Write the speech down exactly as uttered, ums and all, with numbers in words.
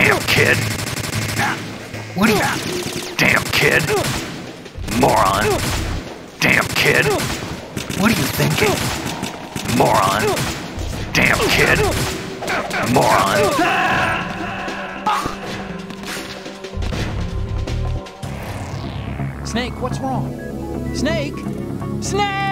Damn kid. What are you... Damn kid. Moron. Damn kid. What are you thinking? Moron. Damn kid. Moron. Snake, what's wrong? Snake? Snake!